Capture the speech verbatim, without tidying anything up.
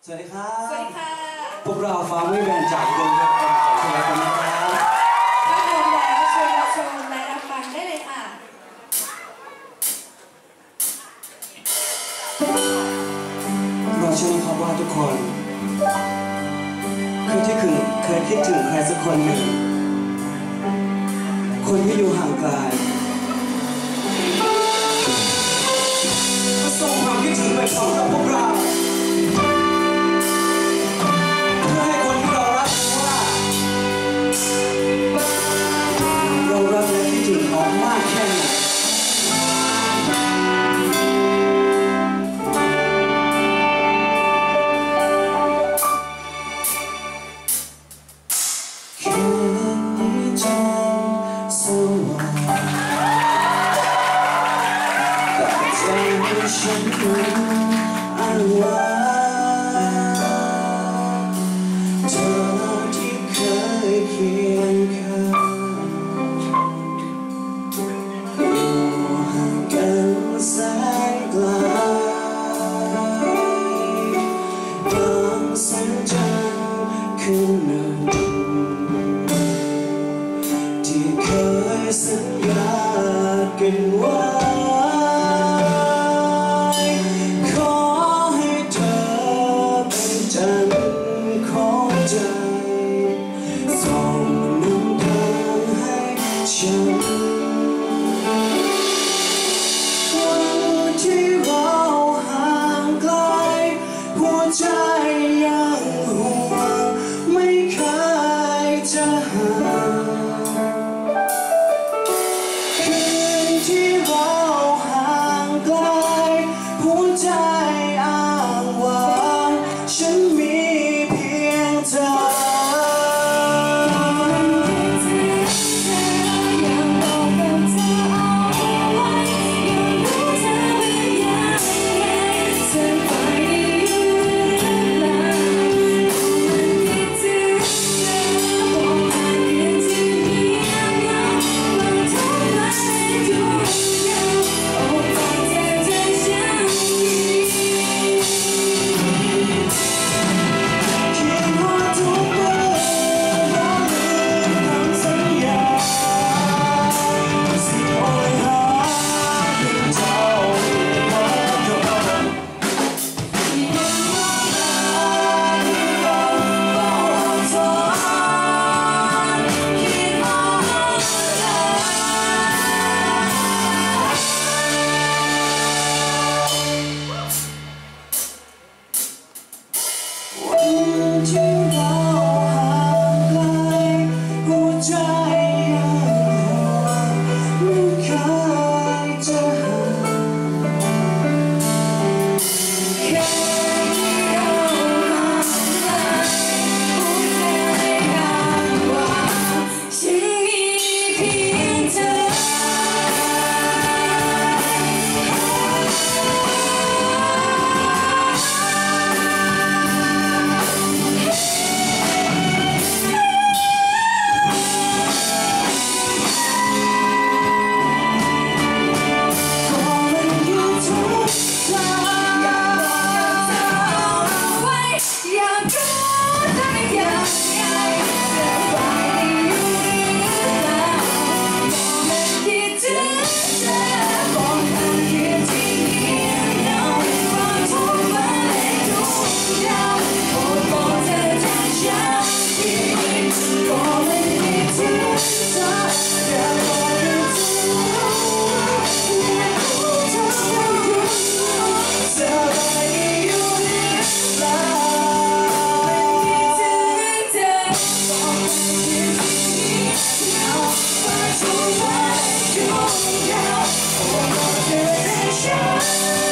สวัสดีครับสวัสดีค่ะพวกเราฟ้าไม่แบนจากดวงดาวของสวัสดีนะครับถ้าพร้อมแล้วเชิญรับชมและรับฟังได้เลยค่ะเราเชื่อครับว่าทุกคนเคยที่ถึงเคยคิดถึงใครสักคนหนึ่งคนที่อยู่ห่างไกลส่งความคิดถึงไปพร้อมกับพวกเราเพื่อให้คนที่เรารักรู้ว่าเรารักและคิดถึงเขามากแค่ไหนฉันรู้อ้างว่าเธอที่เคยเคียงข้างอยู่ห่างกันแสนไกลดังแสงจันทร์ขึ้นหนึ่งที่เคยสัญญากันไว้ใจยังห่วงไม่เคยจะห่างคืนที่เราห่างไกลหัวใจอ้างว้างฉันมีเพียงเธอ Yeah.